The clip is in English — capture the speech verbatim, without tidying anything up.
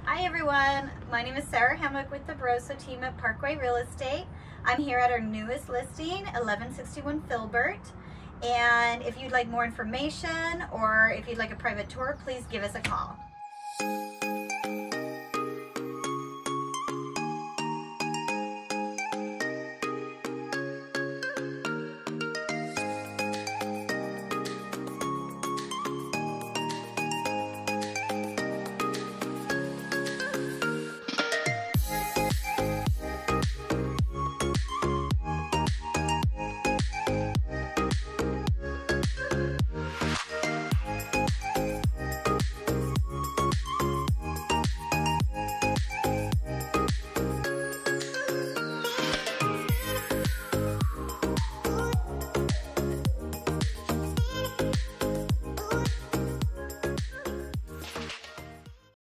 Hi everyone, my name is Sarah Hamwick with the Broso team at Parkway Real Estate. I'm here at our newest listing, eleven sixty-one Filbert. And if you'd like more information or if you'd like a private tour, please give us a call.